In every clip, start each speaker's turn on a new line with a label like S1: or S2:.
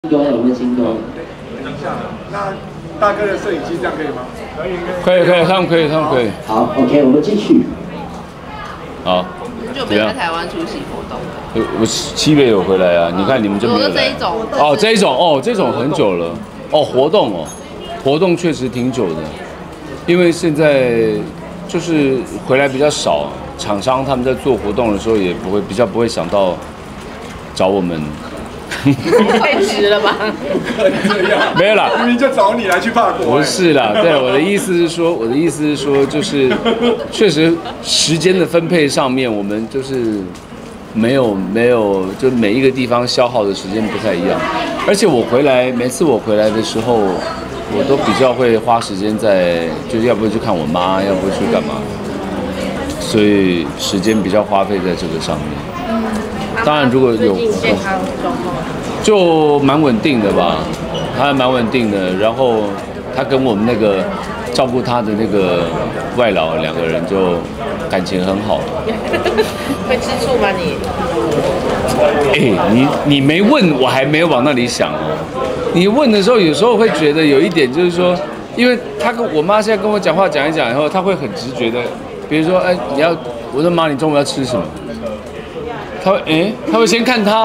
S1: 多有温馨多。
S2: 那大哥的摄影机这样可以吗？
S3: 可以，他们可以。
S1: 好 ，OK， 我们继续。
S3: 好。
S4: 很久没在台湾出席活动了。
S3: 我7月有回来啊，你看你们就没有来。
S4: 这一种。
S3: 哦，这种很久了。哦，活动确实挺久的，因为现在就是回来比较少，厂商他们在做活动的时候也比较不会想到找我们。
S4: 太迟了吧？
S3: 没有啦，
S2: 明明就找你来去法国。
S3: 不是啦，对，我的意思是说，就是确实时间的分配上面，我们就是没有，就每一个地方消耗的时间不太一样。而且每次我回来的时候，我都比较会花时间在，就是要不去看我妈，要不去干嘛，所以时间比较花费在这个上面。当然，如果有
S4: 健康状况
S3: 就蛮稳定的吧，他还蛮稳定的。然后他跟我们那个照顾他的那个外劳2个人就感情很好。
S4: 会吃醋吗你？
S3: 你没问，我还没有往那里想哦。你问的时候，有时候会觉得有一点就是说，因为他跟我妈现在跟我讲话讲一讲以后，他会很直觉的，比如说，我说妈，你中午要吃什么？他会先看他，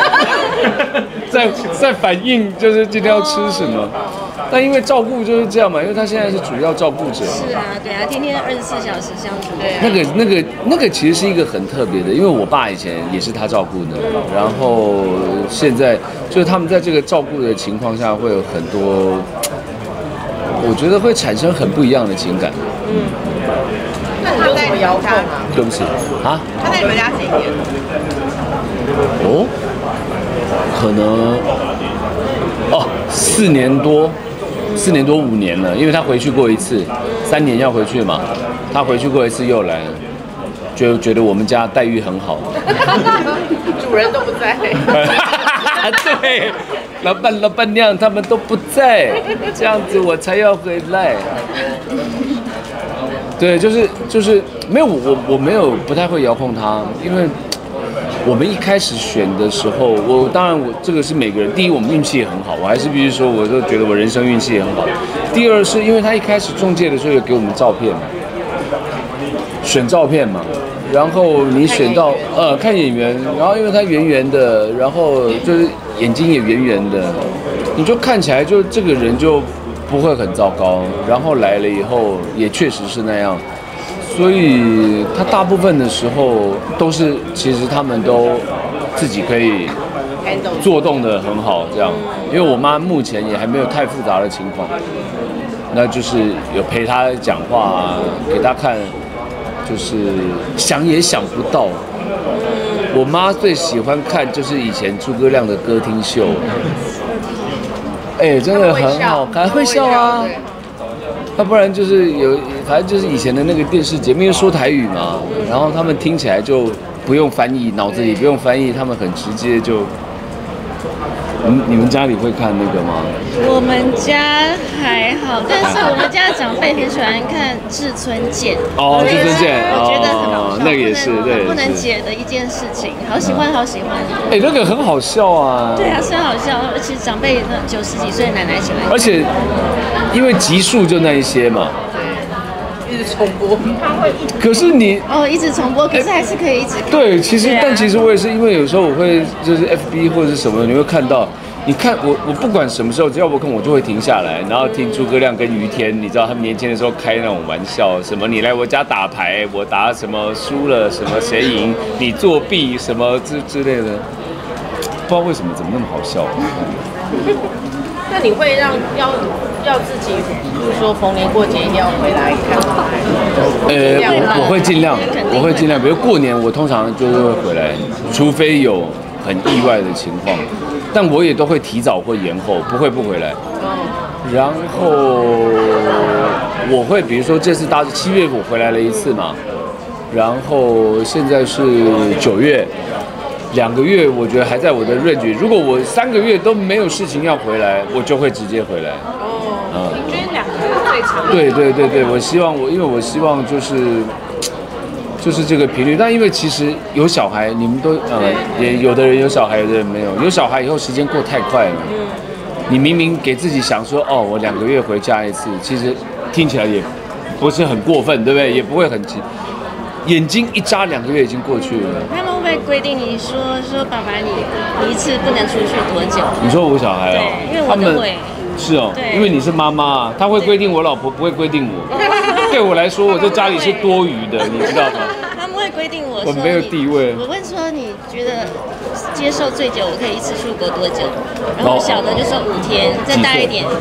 S3: 再反应，就是今天要吃什么。但因为照顾就是这样嘛，因为他现在是主要照顾者。
S5: 是啊，对啊，天天24小时相处。
S3: 那个其实是一个很特别的，因为我爸以前也是他照顾的，然后现在就是他们在这个照顾的情况下，会有很多，我觉得会产生很不一样的情感。
S4: 那你有什么遥控啊？
S3: 对不起啊。
S4: 他在你们家几年？
S3: 哦，可能4年多5年了，因为他回去过一次，3年要回去嘛，他回去过一次又来了，就觉得我们家待遇很好。
S4: 主人都不在。
S3: 对，老板娘他们都不在，这样子我才要回来。对，就是没有我没有不太会遥控他，因为我们一开始选的时候，当然这个是每个人，第一我们运气也很好，我还是必须说，我就觉得我人生运气也很好。第二是因为他一开始中介的时候有给我们照片嘛，选照片嘛，然后你选到看演员，然后因为他圆圆的，然后就是眼睛也圆圆的，你就看起来就这个人就不会很糟糕，然后来了以后也确实是那样，所以他大部分的时候都是，其实他们都自己可以做动的很好，这样。因为我妈目前也还没有太复杂的情况，那就是有陪她讲话啊，给她看，就是想也想不到。我妈最喜欢看就是以前诸葛亮的歌厅秀。真的很好看，会笑啊。要不然就是反正就是以前的那个电视节目，因为说台语嘛，然后他们听起来就不用翻译，脑子里不用翻译，他们很直接就。你们家里会看那个吗？
S5: 我们家还好，但是我们家的长辈很喜欢看志村健。
S3: 哦，志村健，
S5: 我觉得很好笑，
S3: 那个也是，对，
S5: 不能解的一件事情，好喜欢。
S3: 那个很好笑啊。
S5: 对啊，是很好笑，而且长辈那90几岁的奶奶喜欢。
S3: 而且因为集数就那一些嘛。
S4: 一直重播，
S3: 可是你
S5: 一直重播，可是还是可以一直看。
S3: 对，但其实我也是，因为有时候我会就是 FB 或者是什么，你会看到，你看我不管什么时候，只要我看我就会停下来，然后听诸葛亮跟于天，你知道他们年轻的时候开那种玩笑，什么你来我家打牌，我打什么输了什么谁赢，你作弊什么之类的，不知道为什么怎么那么好笑。
S4: 那你会要自己，就是说逢年过节一定要回来看吗？
S3: 我会尽量，比如过年我通常就是会回来，除非有很意外的情况，但我也都会提早或延后，不会不回来。然后我会比如说这次7月我回来了一次嘛，然后现在是9月。2个月，我觉得还在我的range。如果我3个月都没有事情要回来，我就会直接回来。
S4: 平均2个月最长。
S3: 对，因为我希望就是就是这个频率。但因为其实有小孩，你们都也有的人有小孩，有的人没有。有小孩以后时间过太快了。你明明给自己想说，哦，我2个月回家一次，其实听起来也不是很过分，对不对？也不会很急。眼睛一眨，2个月已经过去了。
S5: 他们会不会规定你说爸爸你一次不能出去多久？
S3: 你说我小孩啊？
S5: 对，因为我都会。
S3: 是哦，
S5: 对，
S3: 因为你是妈妈，他会规定我老婆，不会规定我。对我来说，我在家里是多余的，你知道吗？
S5: 他们会规定我说
S3: 我没有地位。
S5: 我问说你觉得接受最久我可以一次出国多久？然后小的就说5天，再大一点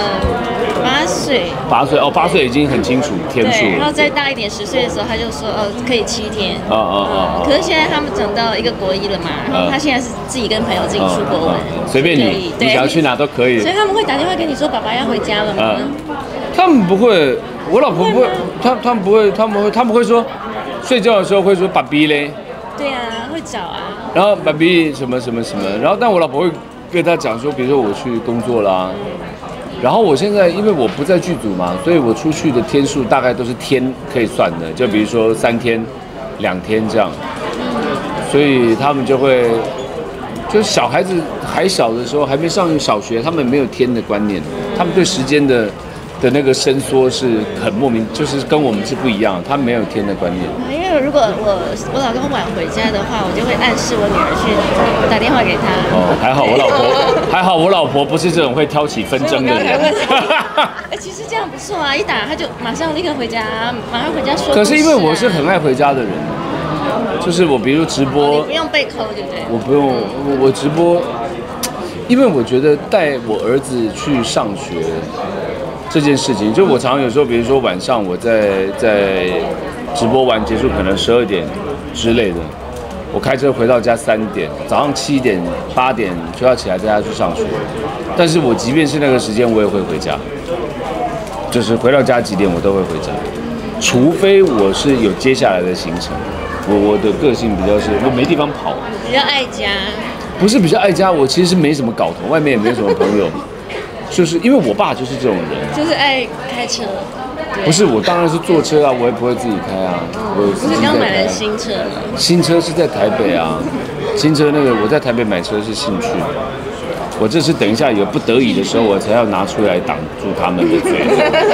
S5: ，8岁。8岁哦，8岁已经很清楚天数。然后再大一点10岁的时候，他就说可以7天。可是现在他们长到一个国1了嘛，然后他现在是自己跟朋友自己出国玩，
S3: 随便你想要去哪都可以。
S5: 所以他们会打电话跟你说爸爸要回家了吗？
S3: 他们不会，我老婆不会，他们不会，他们会说，睡觉的时候会说爸比嘞。
S5: 对啊，会找啊。
S3: 然后爸比什么什么什么，然后但我老婆会跟他讲说，比如说我去工作啦，然后我现在因为我不在剧组嘛，所以我出去的天数大概都是天可以算的，就比如说3天、2天这样，所以他们就会。就是小孩子还小的时候，还没上小学，他们没有天的观念，他们对时间的那个伸缩是很莫名，就是跟我们是不一样，他们没有天的观念。
S5: 因为如果我老公晚回家的话，我就会暗示我女儿去打电话给他。
S3: 哦，还好我老婆不是这种会挑起纷争的人。
S5: 其实这样不错啊，一打他就马上立刻回家，马上回家说。
S3: 可是因为我是很爱回家的人。就是我，比如直播，
S5: 你不用被扣，对不对？
S3: 我不用，我直播，因为我觉得带我儿子去上学这件事情，就我常常有时候，比如说晚上我在直播完结束，可能12点之类的，我开车回到家3点，早上7点、8点就要起来带他去上学，但是我即便是那个时间，我也会回家，就是回到家几点我都会回家，除非我是有接下来的行程。我的个性比较是，我没地方跑，
S5: 比较爱家，
S3: 不是比较爱家，我其实没什么搞头，外面也没什么朋友，就是因为我爸就是这种人，
S5: 就是爱开车。
S3: 不是，我当然是坐车啊，我也不会自己开啊。我
S5: 不是刚买了新车吗？
S3: 新车是在台北啊，新车那个我在台北买车是兴趣，我这是等一下有不得已的时候我才要拿出来挡住他们的嘴。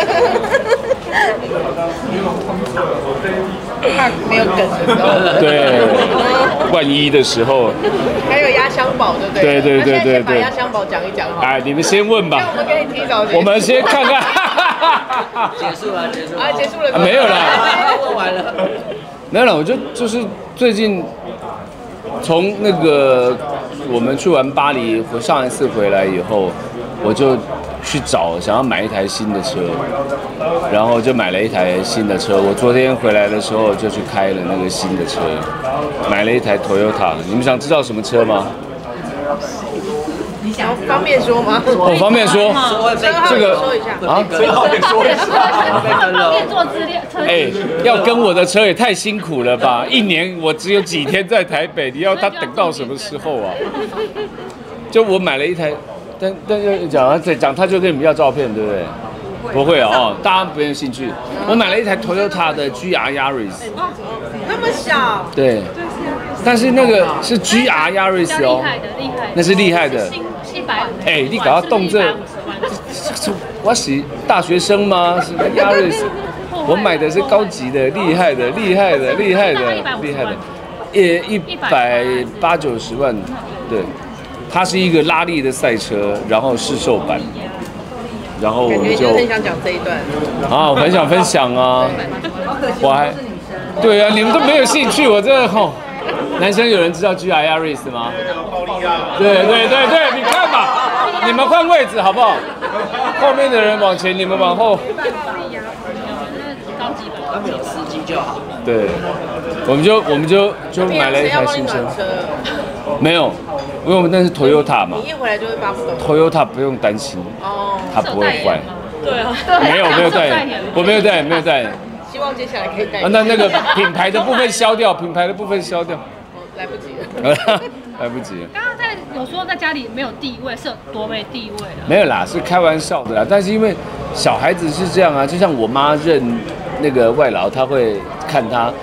S4: 怕没有梗的时候，
S3: 对，万一的时候，
S4: 还有压箱宝，对不对？
S3: 对，
S4: 把压箱宝讲一讲哈。
S3: 哎，你们先问吧。
S4: 那我们可以提早。
S3: 我们先看看。
S1: 结束了。
S4: 结束了。
S3: 没有啦，
S1: 问完了。
S3: 没有啦，我就是最近从那个我们去完巴黎，我上一次回来以后，我就去想要买一台新的车，然后就买了一台新的车。我昨天回来的时候就去开了那个新的车，买了一台 Toyota。你们想知道什么车吗？
S4: 你想要方便说吗？
S3: 我方便说，这个
S4: 说一下
S3: 啊，
S2: 最后得说一下，
S5: 方便做资料。
S3: 哎，要跟我的车也太辛苦了吧！1年我只有几天在台北，你要他等到什么时候啊？就我买了一台。但要讲他就跟你们要照片，对不对？不会哦，大家不有兴趣。我买了一台 Toyota 的 GR Yaris，
S4: 那么小。
S3: 对，但是那个是 GR Yaris 哦，
S5: 厉害的，
S3: 那是厉害的。
S5: 100。
S3: 哎，你搞到动这，我是大学生吗？是 Yaris， 我买的是高级的，厉害的，180-90万，对。它是一个拉力的赛车，然后市售版，然后我们就
S4: 很想讲这一段
S3: 啊，我很想分享啊，我还对啊，你们都没有兴趣，我真的吼，男生有人知道 GR Yaris 吗？对，你看吧，你们换位置好不好？后面的人往前，你们往后。
S1: 他们有司机就好。
S3: 对，我们就买了一台新车。没有，因为我们那是 Toyota 嘛。
S4: 你一回来就会发不懂。
S3: Toyota 不用担心，它不会坏。
S5: 对啊，
S3: 没有代言，我没有代言。
S4: 希望接下来可以代言。
S3: 那个品牌的部分消掉，
S4: 来不及了。
S3: 来不及了。
S6: 刚刚有说在家里没有地位，是有多没地位了？
S3: 没有啦，是开玩笑的啦。但是因为小孩子是这样啊，就像我妈认那个外劳，她会看他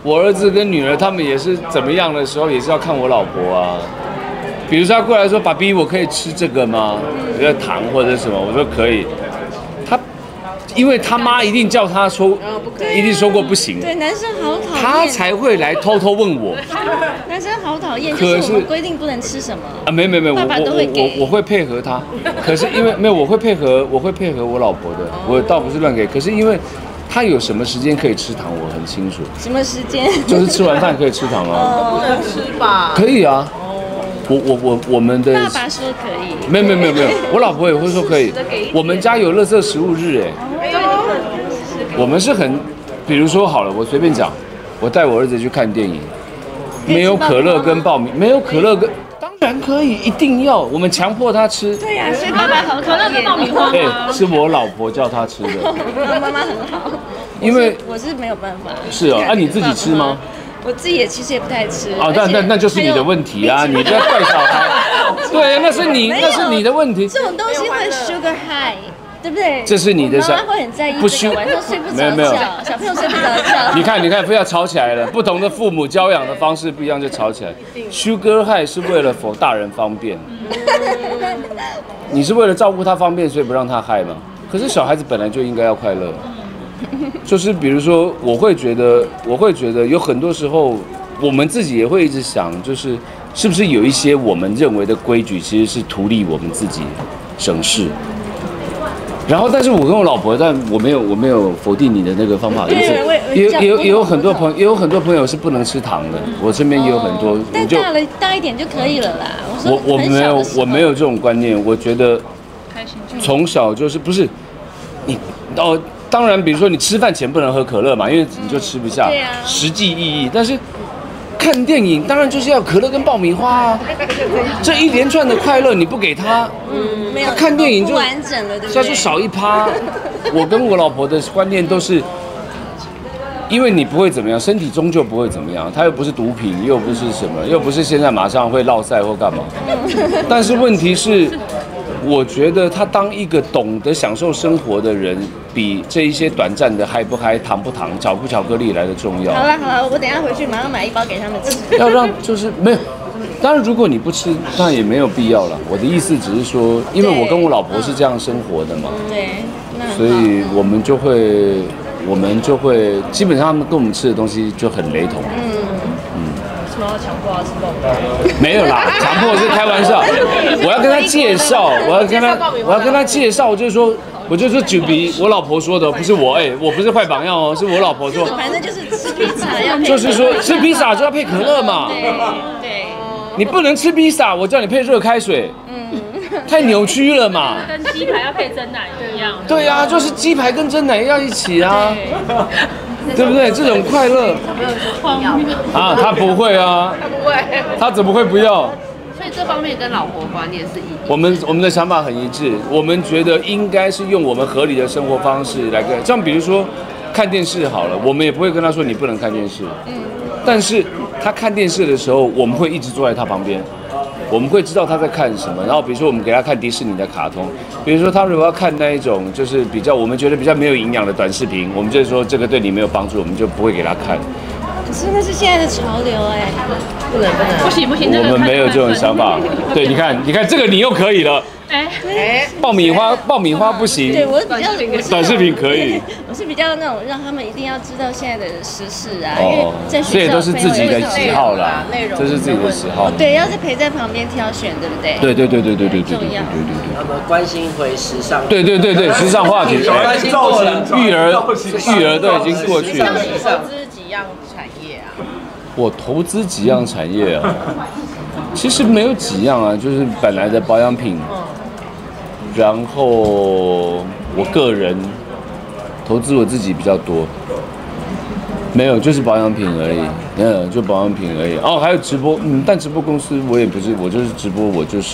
S3: 我儿子跟女儿他们也是怎么样的时候，也是要看我老婆啊。比如说他过来说：“爸比，我可以吃这个吗？比如糖或者什么？”我说可以。他因为他妈一定叫他说，一定说过不行。
S5: 对，男生好讨厌。
S3: 他才会来偷偷问我。
S5: 男生好讨厌，就是我们规定不能吃什么啊？
S3: 没，
S5: 爸爸都会给。
S3: 我会配合他，可是因为没有，我会配合我老婆的，我倒不是乱给。可是因为他有什么时间可以吃糖，我很清楚。
S5: 什么时间？
S3: 就是吃完饭可以吃糖啊。
S4: 不能吃吧？
S3: 可以啊。我们的
S5: 爸爸说可以。
S3: 没有，我老婆也会说可以。我们家有垃圾食物日我们是很，比如说好了，我随便讲，我带我儿子去看电影，没有可乐跟爆米，没有可乐跟，当然可以，一定要，我们强迫他吃。
S5: 对呀，所以爸爸好
S6: 可乐跟爆米花吗？
S3: 是我老婆叫他吃的。
S5: 妈妈很好，
S3: 因为
S5: 我是没有办法。
S3: 是哦，你自己吃吗？
S5: 我自己其实也不太吃。
S3: 哦，那就是你的问题啊！你不要怪小孩。对，那是你的问题。
S5: 这种东西会 sugar high， 对不对？
S3: 这是你的
S5: 妈妈会很在意这个，晚上睡不着觉，小朋友睡不着觉。
S3: 你看，非要吵起来了。不同的父母教养的方式不一样，就吵起来。Sugar high 是为了否大人方便，你是为了照顾他方便，所以不让他害嘛。可是小孩子本来就应该要快乐。就是比如说，我会觉得有很多时候，我们自己也会一直想，就是是不是有一些我们认为的规矩，其实是图利我们自己省事。然后，但是我跟我老婆，但我没有否定你的那个方法，也有很多朋友是不能吃糖的，我身边也有很多。
S5: 但大一点就可以了啦。
S3: 我没有这种观念，我觉得从小就是不是你哦。当然，比如说你吃饭前不能喝可乐嘛，因为你就吃不下，实际意义。但是看电影当然就是要可乐跟爆米花啊，这一连串的快乐你不给他，他看电影就
S5: 完整了，对不对？
S3: 他就少一趴。我跟我老婆的观念都是，因为你不会怎么样，身体终究不会怎么样，它又不是毒品，又不是什么，又不是现在马上会落赛或干嘛。但是问题是。我觉得他当一个懂得享受生活的人，比这一些短暂的嗨不嗨、糖不糖、巧不巧克力来的重要。
S5: 好了，我等一下回去马上买一包给他们吃。
S3: 要让就是没有，当然如果你不吃，那也没有必要了。我的意思只是说，因为我跟我老婆是这样生活的嘛，
S5: 对，
S3: 所以我们就会基本上他们跟我们吃的东西就很雷同。
S4: 什么要强迫他吃爆米花？
S3: 没有啦，强迫是开玩笑。我要跟他介绍，我要跟他介绍，我就说就比我老婆说的，不是我，我不是坏榜样哦，是我老婆说。
S5: 反正就是吃披萨要配。
S3: 就是说吃披萨就要配可乐嘛。
S5: 对。
S3: 你不能吃披萨，我叫你配热开水。太扭曲了嘛。
S6: 跟鸡排要配真奶一样。
S3: 对啊，就是鸡排跟真奶要一起啊。对不对？这种快乐啊，他不会啊，
S4: 他不会，
S3: 他怎么会不要？
S4: 所以这方面跟老婆观念是一致。
S3: 我们的想法很一致，我们觉得应该是用我们合理的生活方式来跟，像比如说看电视好了，我们也不会跟他说你不能看电视，但是他看电视的时候，我们会一直坐在他旁边。我们会知道他在看什么，然后比如说我们给他看迪士尼的卡通，比如说他如果要看那一种就是我们觉得比较没有营养的短视频，我们就说这个对你没有帮助，我们就不会给他看。
S5: 可是那是现在的潮流
S4: 不能，
S6: 不行，
S3: 我们没有这种想法。对，你看这个你又可以了。爆米花不行。
S5: 对，我比较
S3: 短视频可以。
S5: 我是比较那种让他们一定要知道现在的时事啊，因为在学校
S3: 这也都是自己的喜好啦，这是自己的喜好。
S5: 对，要是陪在旁边挑选，对不对？
S3: 对。
S5: 重要。
S1: 他们关心回时尚。
S3: 对，时尚话题。
S1: 关心过了，
S3: 育儿都已经过去了。
S4: 你投资几样产业啊？
S3: 我投资几样产业啊？其实没有几样啊，就是本来的保养品。然后我个人投资我自己比较多，没有就是保养品而已，就保养品而已。哦，还有直播，但直播公司我也不是，我就是直播，我就是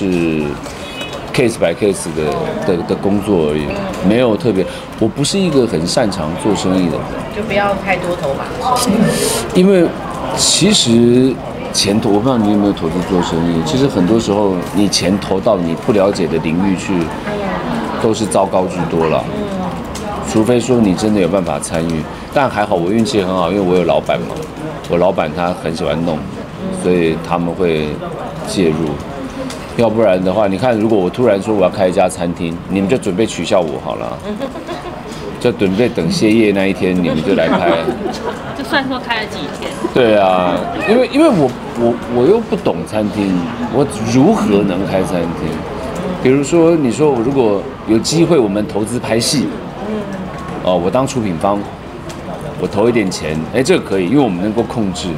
S3: case by case 的工作而已，没有特别。我不是一个很擅长做生意的人，
S4: 就不要太多头马。
S3: 因为其实。钱投，我不知道你有没有投资做生意。其实很多时候，你钱投到你不了解的领域去，都是糟糕居多了。 除非说你真的有办法参与。但还好我运气很好，因为我有老板嘛，我老板他很喜欢弄，所以他们会介入。要不然的话，你看，如果我突然说我要开一家餐厅，你们就准备取笑我好了，就准备等歇业那一天，你们就来开。
S6: 就算说开了几天。
S3: 对啊，因为我又不懂餐厅，我如何能开餐厅？比如说，你说我如果有机会，我们投资拍戏，我当出品方，我投一点钱，这个可以，因为我们能够控制。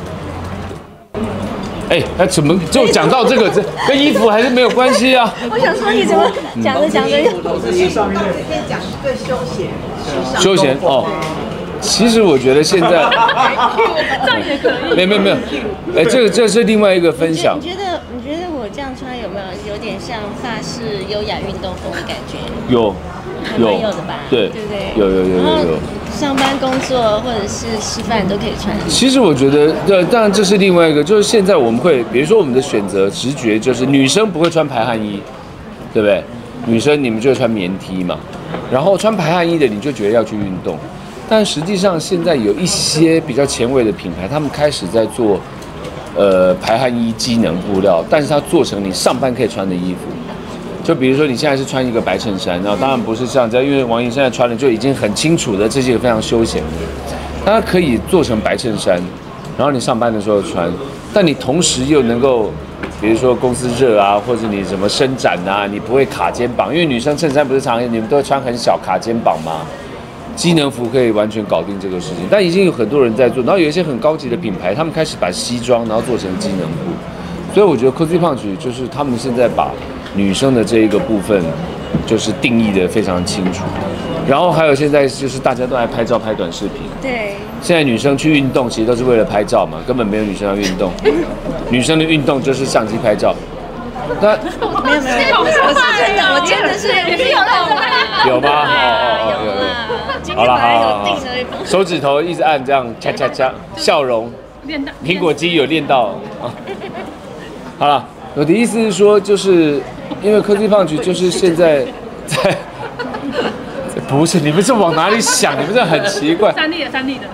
S3: 怎么就讲到这个，跟衣服还是没有关系啊？
S5: 我想说你怎么讲着讲着又
S1: 可以讲对休闲，
S3: 休闲哦。其实我觉得现在
S6: 这样也可以。
S3: 没有，这是另外一个分享。
S5: 你觉得我这样穿有没有点像法式优雅运动风的感觉？有的吧？对不对？有。上班工作或者是吃饭都可以穿。
S3: 其实我觉得，当然这是另外一个，就是现在我们会，比如说我们的选择直觉就是女生不会穿排汗衣，对不对？女生你们就会穿棉 T 嘛，然后穿排汗衣的你就觉得要去运动，但实际上现在有一些比较前卫的品牌，他们开始在做排汗衣机能布料，但是它做成你上班可以穿的衣服。就比如说你现在是穿一个白衬衫，然后当然不是像这样，因为王莹现在穿的就已经很清楚的，这是一个非常休闲的，它可以做成白衬衫，然后你上班的时候穿，但你同时又能够，比如说公司热啊，或者你什么伸展啊，你不会卡肩膀，因为女生衬衫不是常你们都会穿很小卡肩膀吗？机能服可以完全搞定这个事情，但已经有很多人在做，然后有一些很高级的品牌，他们开始把西装然后做成机能服，所以我觉得 Cozy Punch 就是他们现在把女生的这一个部分就是定义的非常清楚，然后还有现在就是大家都爱拍照拍短视频，
S5: 对，
S3: 现在女生去运动其实都是为了拍照嘛，根本没有女生要运动，女生的运动就是相机拍照。那
S5: 没有，我真的是
S3: 有吗？
S5: 有啦，好了，
S3: 手指头一直按这样恰恰恰，笑容，苹果肌有练到啊。好了。我的意思是说，就是因为Cozy Punch就是现在在，不是你们是往哪里想？你们这很奇怪。
S6: 三立的。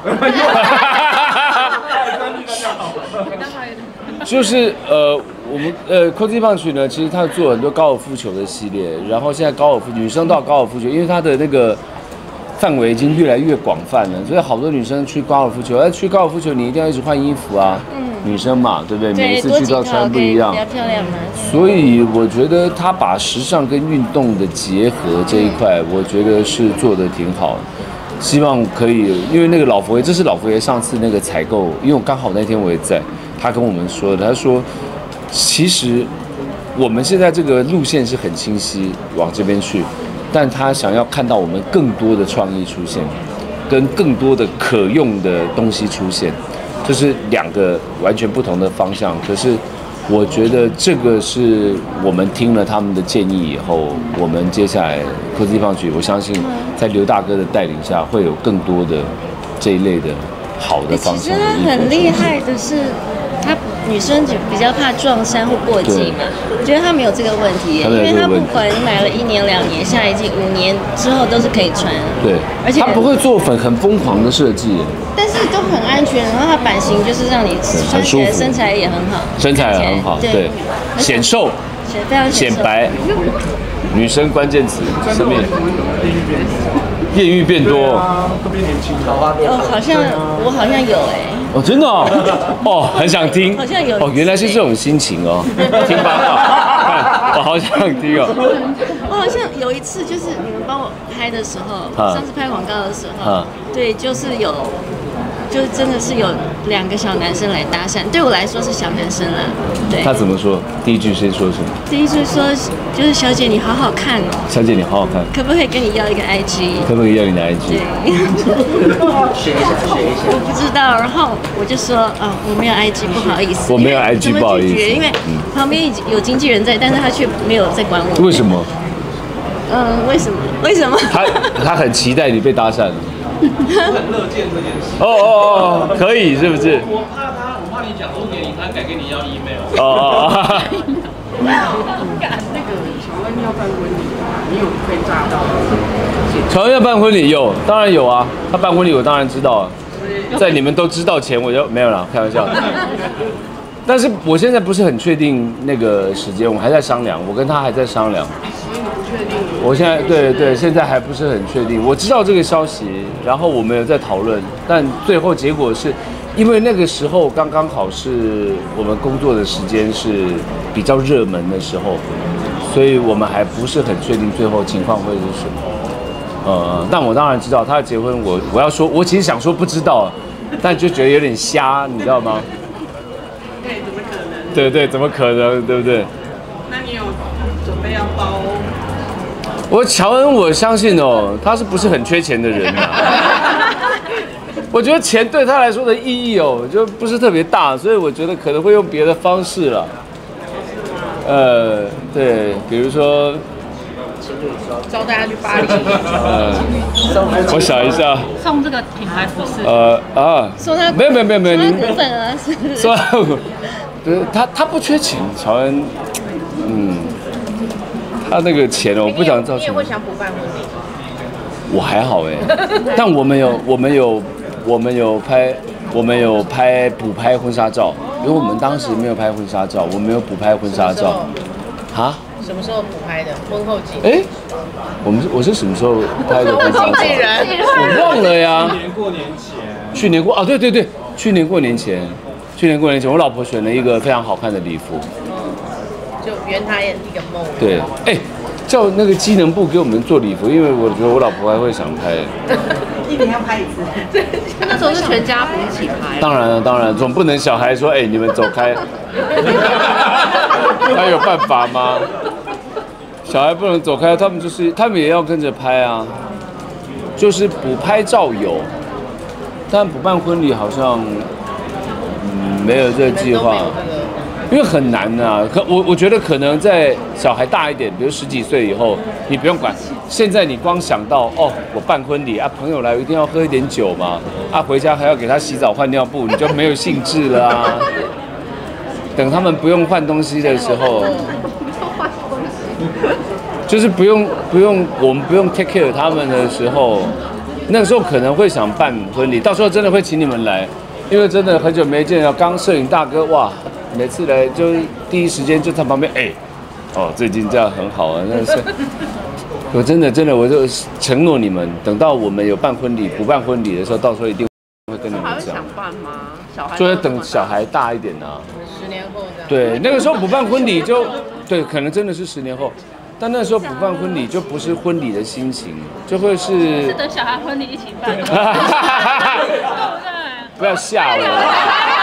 S3: 就是我们Cozy Punch呢，其实它做很多高尔夫球的系列，然后现在女生到高尔夫球，因为它的那个范围已经越来越广泛了，所以好多女生去高尔夫球，去高尔夫球你一定要一直换衣服啊。女生嘛，对不对？每一次去都要穿不一样，
S5: 比较漂亮嘛。
S3: 所以我觉得他把时尚跟运动的结合这一块，我觉得是做得挺好的。希望可以，因为那个老佛爷，这是老佛爷上次那个采购，因为我刚好那天我也在，他跟我们说的，他说其实我们现在这个路线是很清晰，往这边去，但他想要看到我们更多的创意出现，跟更多的可用的东西出现。这是两个完全不同的方向，可是我觉得这个是我们听了他们的建议以后，我们接下来Cozy Punch，我相信在刘大哥的带领下，会有更多的这一类的好的方向的衣服。其实
S5: 他很厉害的是，他女生就比较怕撞衫或过季嘛，我觉得他没有这个问题，因为他不管你买了1年、2年，下一季5年之后都是可以穿。
S3: 对，而且他不会做很疯狂的设计，
S5: 但是都很安全，然后它版型就是让你穿起来身材也很好，
S3: 身材也很好，对，显瘦，
S5: 非常
S3: 显白。女生关键词什么？艳遇变多，
S2: 都变年轻了。
S5: 我好像有
S3: 哦，真的哦，很想听，
S5: 好像有
S3: 哦，原来是这种心情哦，听八卦，我好想听哦。
S5: 我好像有一次就是你们帮我拍的时候，上次拍广告的时候，对，就是真的是有2个小男生来搭讪，对我来说是小男生啦。对。
S3: 他怎么说？第一句先说什么？
S5: 第一句说就是小姐你好好看哦。
S3: 小姐你好好看。
S5: 可不可以跟你要一个 IG？
S3: 可不可以要你的 IG？
S5: 对。学一下。我不知道，然后我就说我没有 IG， 不好意思。
S3: 我没有 IG， 不好意思。
S5: 因为旁边有经纪人在，但是他却没有在管我。
S3: 为什么？
S5: 为什么？
S3: 他很期待你被搭讪。
S1: 我很乐见这件事。
S3: 可以是不是？
S1: 我怕你讲出给你，他改跟你要 email。
S2: 敢那个请问要办婚礼，
S1: 你有被炸到吗？
S3: 乔恩要办婚礼有，当然有啊。他办婚礼我当然知道啊，在你们都知道前我就没有了，开玩笑。但是我现在不是很确定那个时间，我还在商量，我跟他还在商量。我现在对，现在还不是很确定。我知道这个消息，然后我们有在讨论，但最后结果是，因为那个时候刚刚好是我们工作的时间是比较热门的时候，所以我们还不是很确定最后情况会是什么。但我当然知道他的结婚，我要说，我其实想说不知道，但就觉得有点瞎，你知道吗？
S1: 对，怎么可能？
S3: 对，怎么可能，对不对？
S1: 那你有准备要包？
S3: 乔恩，我相信哦，他是不是很缺钱的人啊？我觉得钱对他来说的意义哦，就不是特别大，所以我觉得可能会用别的方式了。对，比如说
S4: 招大家去巴黎。
S3: 我想一下，
S6: 送这个品牌服饰。
S5: 说他
S3: 没有，
S5: 说他股份啊，
S3: 说不是他不缺钱，乔恩，他那个钱哦，我不想造成。
S4: 你也会想补办婚礼？
S3: 我还好哎，但我们有拍补拍婚纱照，因为我们当时没有拍婚纱照，我们有补拍婚纱照。啊？
S4: 什么时候补拍的？婚后几？
S3: 哎，我是什么时候拍的婚纱照？
S4: 经纪人，
S3: 我忘了呀。
S1: 去年过年前。
S3: 去年过对，去年过年前，我老婆选了一个非常好看的礼服。
S4: 就圆她一个梦。
S3: 对，叫那个机能部给我们做礼服，因为我觉得我老婆还会想拍。
S1: 一年要拍一次。
S4: 那时候是全家福一起拍。
S3: 当然，总不能小孩说，你们走开。还有办法吗？小孩不能走开，他们也要跟着拍啊。就是补拍照有，但补办婚礼好像没有这个计划。因为很难啊，我觉得可能在小孩大一点，比如10几岁以后，你不用管。现在你光想到我办婚礼啊，朋友来一定要喝一点酒嘛，回家还要给他洗澡换尿布，你就没有兴致了啊。等他们不用换东西的时候，就是不用我们不用 take care 他们的时候，那个时候可能会想办婚礼，到时候真的会请你们来，因为真的很久没见了。刚摄影大哥哇。每次来就第一时间就在旁边最近这样很好啊，真的是，我真的我就承诺你们，等到我们有办婚礼、不办婚礼的时候，到时候一定会跟你们讲。
S4: 想办吗？小孩
S3: 就是等小孩大一点啊。
S4: 10年后这样。
S3: 对，那个时候不办婚礼就对，可能真的是10年后，但那时候不办婚礼就不是婚礼的心情，就会是
S6: 等小孩婚礼一起办，对不对？
S3: 不要吓我。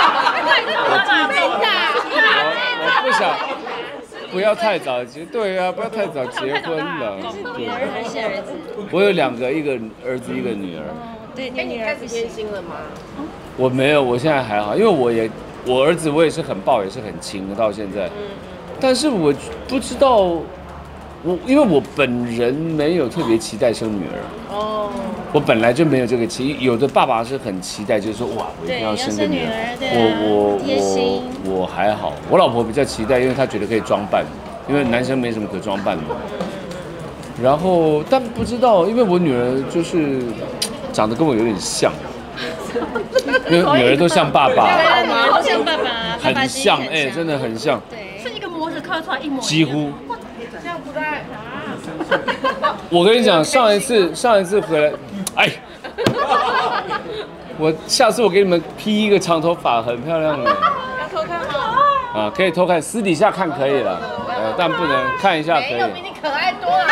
S3: 我不想，不要太早结，对啊，不要太早结婚了。
S5: 女儿还是儿子？
S3: 我有2个，一个儿子，一个女儿。
S5: 对，
S4: 你开始偏心了吗？
S3: 我没有，我现在还好，因为我儿子我也是很抱，也是很亲的到现在。但是我不知道，因为我本人没有特别期待生女儿。我本来就没有这个有的爸爸是很期待，就是说哇，我一定要生个女儿。我还好，我老婆比较期待，因为她觉得可以装扮，因为男生没什么可装扮的。然后但不知道，因为我女儿就是长得跟我有点像，因为女儿都像爸爸，
S5: 都像爸爸，
S3: 很像真的很像。
S6: 对，是一个模子刻出来一模一样。
S3: 几乎。
S4: 这样不太。
S3: 我跟你讲，上一次回来，我下次我给你们披一个长头发，很漂亮的。
S4: 要偷看吗？
S3: 可以偷看，私底下看可以了，但不能看一下可以。
S4: 没有比你可爱多了。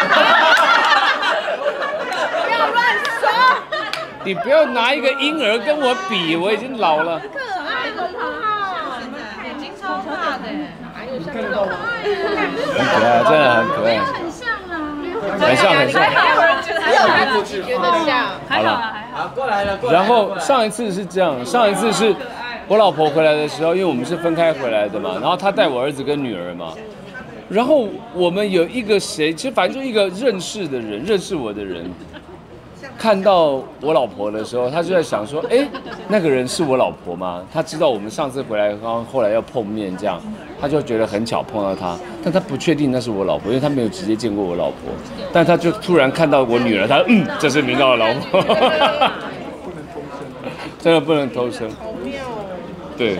S4: 不要乱说。
S3: 你不要拿一个婴儿跟我比，我已经老了。
S4: 可爱的他，眼睛超大的，哪有像这种？
S3: 很可爱，真的很可爱。
S6: 很像啊，
S3: 很像。
S4: 觉得像。
S3: 好了，
S1: 好，过来了。
S3: 然后上一次是这样，上一次是我老婆回来的时候，因为我们是分开回来的嘛，然后她带我儿子跟女儿嘛，然后我们有一个谁，其实反正就一个认识我的人， 看到我老婆的时候，他就在想说，哎，那个人是我老婆吗？他知道我们上次回来，然后后来要碰面这样，他就觉得很巧碰到她，但他不确定那是我老婆，因为他没有直接见过我老婆，但他就突然看到我女儿，他这是明道的老婆，真的不能偷生。对。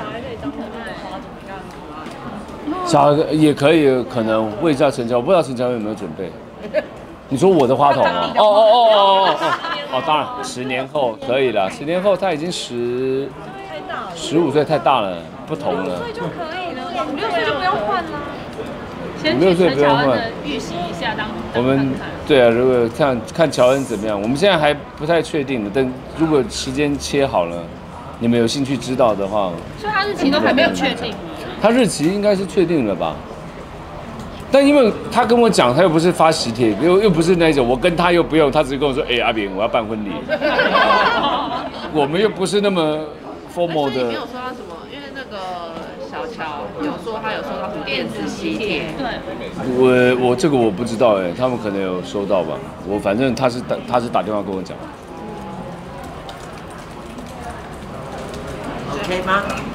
S3: 小孩也可以，可能为叫陈乔，我不知道陈乔有没有准备。你说我的花筒啊？哦，当然，10年后可以了。10年后他已经15岁，太大了，不同了。5、6岁就可以了，5、6岁就不用换了。
S6: 先去陈乔恩的预习一下，
S3: 我们对啊，如果看乔恩怎么样，我们现在还不太确定的。等如果时间切好了，你们有兴趣知道的话，
S6: 所以他日期都还没有确定。
S3: 他日期应该是确定了吧？但因为他跟我讲，他又不是发喜帖，又不是那种，我跟他又不用，他只是跟我说，阿炳，我要办婚礼。我们又不是那么 formal 的。
S4: 所以没有收到什么，因为那个小乔有说他有收到电子喜帖。
S3: 对。我这个我不知道他们可能有收到吧。我反正他是打电话跟我讲。
S1: OK 吗？